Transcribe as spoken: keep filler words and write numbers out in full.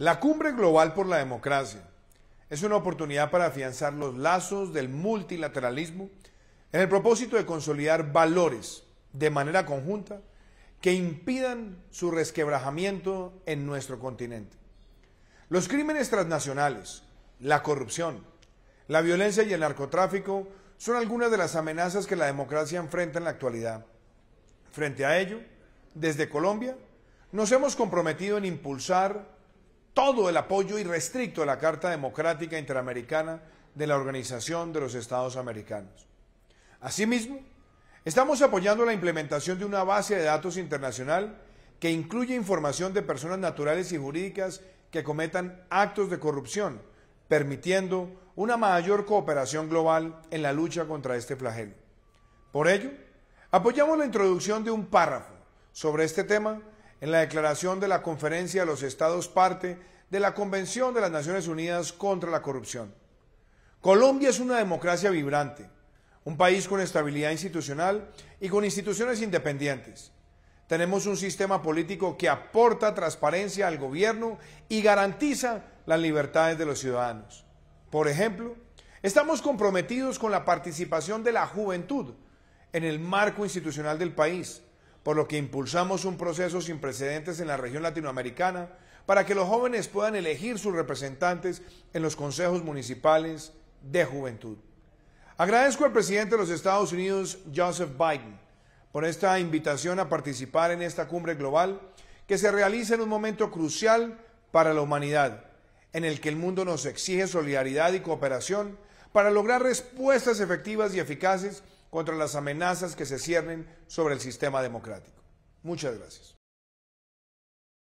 La Cumbre Global por la Democracia es una oportunidad para afianzar los lazos del multilateralismo en el propósito de consolidar valores de manera conjunta que impidan su resquebrajamiento en nuestro continente. Los crímenes transnacionales, la corrupción, la violencia y el narcotráfico son algunas de las amenazas que la democracia enfrenta en la actualidad. Frente a ello, desde Colombia, nos hemos comprometido en impulsar todo el apoyo irrestricto a la Carta Democrática Interamericana de la Organización de los Estados Americanos. Asimismo, estamos apoyando la implementación de una base de datos internacional que incluye información de personas naturales y jurídicas que cometan actos de corrupción, permitiendo una mayor cooperación global en la lucha contra este flagelo. Por ello, apoyamos la introducción de un párrafo sobre este tema en la declaración de la Conferencia de los Estados parte de la Convención de las Naciones Unidas contra la Corrupción. Colombia es una democracia vibrante, un país con estabilidad institucional y con instituciones independientes. Tenemos un sistema político que aporta transparencia al gobierno y garantiza las libertades de los ciudadanos. Por ejemplo, estamos comprometidos con la participación de la juventud en el marco institucional del país, por lo que impulsamos un proceso sin precedentes en la región latinoamericana para que los jóvenes puedan elegir sus representantes en los consejos municipales de juventud. Agradezco al presidente de los Estados Unidos, Joseph Biden, por esta invitación a participar en esta cumbre global que se realiza en un momento crucial para la humanidad, en el que el mundo nos exige solidaridad y cooperación para lograr respuestas efectivas y eficaces contra las amenazas que se ciernen sobre el sistema democrático. Muchas gracias.